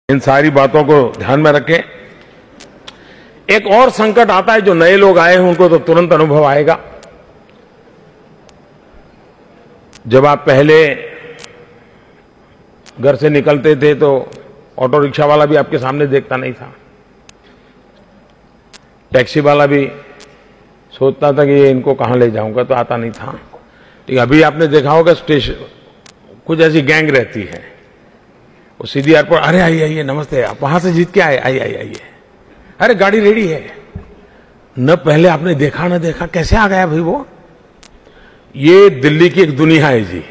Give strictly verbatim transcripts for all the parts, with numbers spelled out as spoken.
इन सारी बातों को ध्यान में रखें। एक और संकट आता है, जो नए लोग आए हैं उनको तो तुरंत अनुभव आएगा। जब आप पहले घर से निकलते थे तो ऑटो रिक्शा वाला भी आपके सामने देखता नहीं था, टैक्सी वाला भी सोचता था कि ये इनको कहां ले जाऊंगा, तो आता नहीं था। ठीक, अभी आपने देखा होगा स्टेशन कुछ ऐसी गैंग रहती है, वो सीधी एयरपोर्ट, अरे आइए आइए नमस्ते, आप वहां से जीत के आए, आइए आइए आइए, अरे गाड़ी रेडी है। न पहले आपने देखा न देखा, कैसे आ गया भाई वो। ये दिल्ली की एक दुनिया है जी,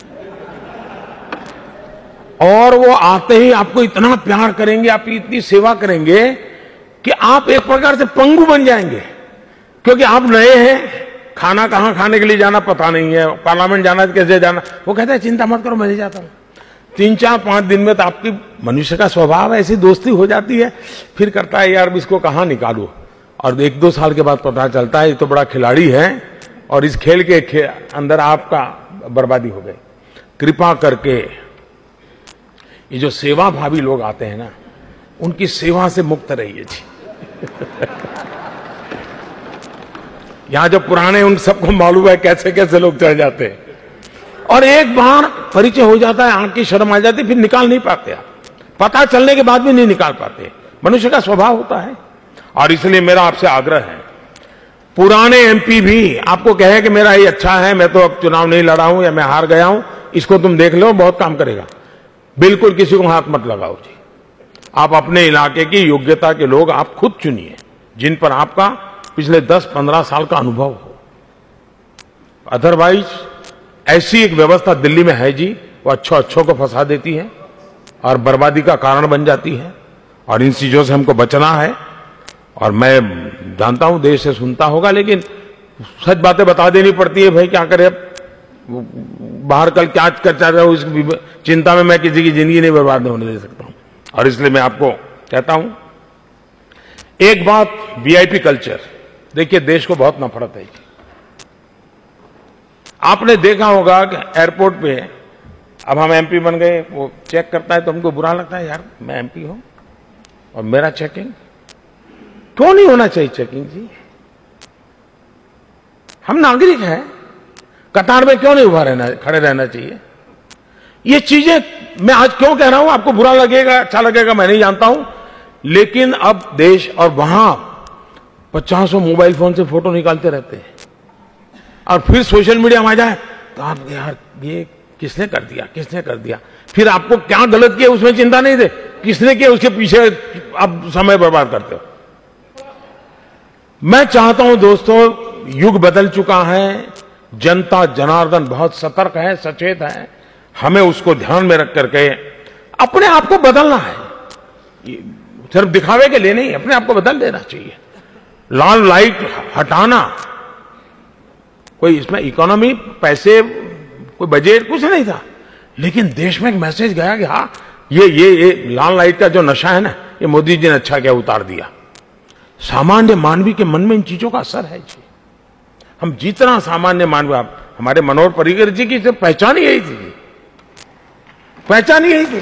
और वो आते ही आपको इतना प्यार करेंगे, आपकी इतनी सेवा करेंगे कि आप एक प्रकार से पंगु बन जाएंगे, क्योंकि आप नए हैं। खाना कहां खाने के लिए जाना पता नहीं है, पार्लियामेंट जाना है कैसे जाना, वो कहते हैं चिंता मत करो मैं ले जाता हूं। तीन चार पांच दिन में तो आपकी मनुष्य का स्वभाव है, ऐसी दोस्ती हो जाती है, फिर करता है यार इसको कहां निकालूं, और एक दो साल के बाद पता चलता है ये तो बड़ा खिलाड़ी है और इस खेल के खे, अंदर आपका बर्बादी हो गई। कृपा करके ये जो सेवा भावी लोग आते हैं ना, उनकी सेवा से मुक्त रहिए जी। यहां जो पुराने, उन सबको मालूम है कैसे कैसे लोग चढ़ जाते हैं, और एक बार परिचय हो जाता है, आंख की शर्म आ जाती, फिर निकाल नहीं पाते आप, पता चलने के बाद भी नहीं निकाल पाते। मनुष्य का स्वभाव होता है। और इसलिए मेरा आपसे आग्रह है, पुराने एमपी भी आपको कहे कि मेरा ये अच्छा है, मैं तो अब चुनाव नहीं लड़ा हूं या मैं हार गया हूं, इसको तुम देख लो बहुत काम करेगा, बिल्कुल किसी को हाथ मत लगाओ जी। आप अपने इलाके की योग्यता के लोग आप खुद चुनिए, जिन पर आपका पिछले दस पंद्रह साल का अनुभव हो। अदरवाइज ऐसी एक व्यवस्था दिल्ली में है जी, वो अच्छो अच्छों को फंसा देती है और बर्बादी का कारण बन जाती है, और इन चीजों से हमको बचना है। और मैं जानता हूं देश से सुनता होगा, लेकिन सच बातें बता देनी पड़ती है। भाई क्या करे, अब बाहर कल क्या कर चल रहा हूं, इस चिंता में मैं किसी की जिंदगी नहीं बर्बाद होने दे सकता हूं। और इसलिए मैं आपको कहता हूं एक बात, वीआईपी कल्चर, देखिए देश को बहुत नफरत है। आपने देखा होगा कि एयरपोर्ट पे अब हम एमपी बन गए, वो चेक करता है तो हमको बुरा लगता है, यार मैं एमपी हूं और मेरा चेकिंग क्यों नहीं होना चाहिए। चेकिंग जी, हम नागरिक हैं, कतार में क्यों नहीं उभा रहना, खड़े रहना चाहिए। ये चीजें मैं आज क्यों कह रहा हूं, आपको बुरा लगेगा अच्छा लगेगा मैं नहीं जानता हूं, लेकिन अब देश, और वहां पचासों मोबाइल फोन से फोटो निकालते रहते हैं, और फिर सोशल मीडिया में आ जाए तो आप यार ये किसने कर दिया, किसने कर दिया, फिर आपको क्या गलत किया उसमें चिंता नहीं दे, किसने किया उसके पीछे आप समय बर्बाद करते हो। मैं चाहता हूं दोस्तों, युग बदल चुका है, जनता जनार्दन बहुत सतर्क है, सचेत है, हमें उसको ध्यान में रख करके अपने आप को बदलना है। सिर्फ दिखावे के लिए नहीं, अपने आप को बदल देना चाहिए। लाल लाइट हटाना, कोई इसमें इकोनॉमी, पैसे, कोई बजट कुछ नहीं था, लेकिन देश में एक मैसेज गया कि हाँ ये ये ये लाल लाइट का जो नशा है ना, ये मोदी जी ने अच्छा क्या उतार दिया। सामान्य मानवी के मन में इन चीजों का असर है जी। हम जितना सामान्य मानव, आप हमारे मनोहर पर्रिकर जी की पहचान ही यही थी, पहचान ही यही थी,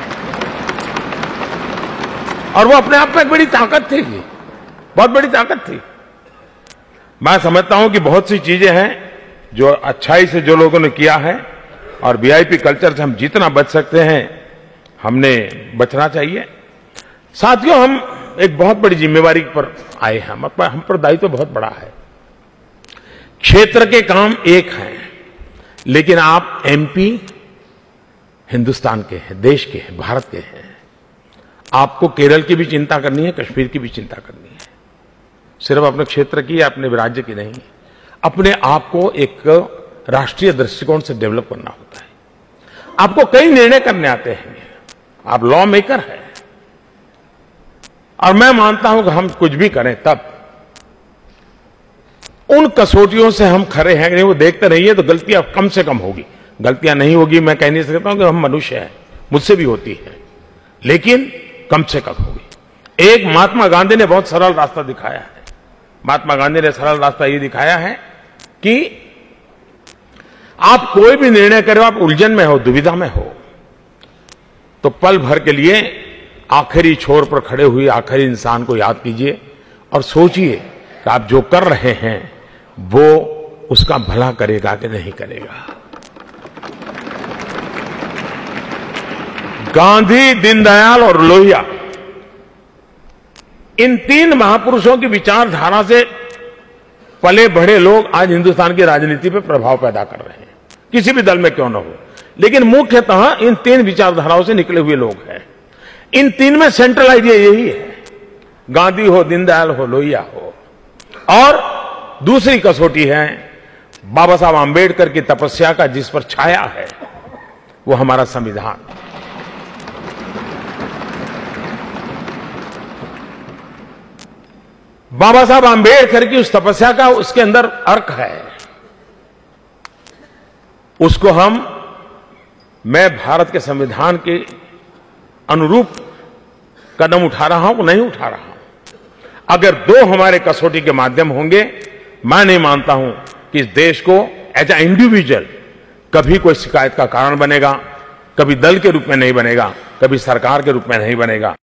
और वो अपने आप में एक बड़ी ताकत थी जी, बहुत बड़ी ताकत थी। मैं समझता हूं कि बहुत सी चीजें हैं जो अच्छाई से जो लोगों ने किया है, और वीआईपी कल्चर से हम जितना बच सकते हैं हमने बचना चाहिए। साथियों, हम एक बहुत बड़ी जिम्मेवारी पर आए हैं, हम पर हम पर दायित्व तो बहुत बड़ा है। क्षेत्र के काम एक हैं, लेकिन आप एमपी हिंदुस्तान के हैं, देश के हैं, भारत के हैं। आपको केरल की भी चिंता करनी है, कश्मीर की भी चिंता करनी है, सिर्फ अपने क्षेत्र की या अपने राज्य की नहीं, अपने आप को एक राष्ट्रीय दृष्टिकोण से डेवलप करना होता है। आपको कई निर्णय करने आते हैं, आप लॉ मेकर हैं, और मैं मानता हूं कि हम कुछ भी करें तब उन कसौटियों से हम खरे हैं कि नहीं, वो देखते रहिए तो गलतियां कम से कम होगी। गलतियां नहीं होगी मैं कह नहीं सकता हूं कि हम मनुष्य हैं, मुझसे भी होती है, लेकिन कम से कम होगी। एक महात्मा गांधी ने बहुत सरल रास्ता दिखाया है। महात्मा गांधी ने सरल रास्ता ये दिखाया है कि आप कोई भी निर्णय करो, आप उलझन में हो, दुविधा में हो, तो पल भर के लिए आखिरी छोर पर खड़े हुए आखिरी इंसान को याद कीजिए और सोचिए कि आप जो कर रहे हैं वो उसका भला करेगा कि नहीं करेगा। गांधी, दीनदयाल और लोहिया, इन तीन महापुरुषों की विचारधारा से पले बढ़े लोग आज हिंदुस्तान की राजनीति पर प्रभाव पैदा कर रहे हैं, किसी भी दल में क्यों न हो, लेकिन मुख्यतः इन तीन विचारधाराओं से निकले हुए लोग हैं। इन तीन में सेंट्रल आइडिया यही है, गांधी हो, दीनदयाल हो, लोहिया हो। और दूसरी कसौटी है बाबा साहब आंबेडकर की तपस्या का जिस पर छाया है वो हमारा संविधान। बाबा साहब आंबेडकर की उस तपस्या का उसके अंदर अर्क है, उसको हम मैं भारत के संविधान के अनुरूप कदम उठा रहा हूं, नहीं उठा रहा हूं। अगर दो हमारे कसौटी के माध्यम होंगे, मैं नहीं मानता हूं कि इस देश को एज ए इंडिविजुअल कभी कोई शिकायत का कारण बनेगा, कभी दल के रूप में नहीं बनेगा, कभी सरकार के रूप में नहीं बनेगा।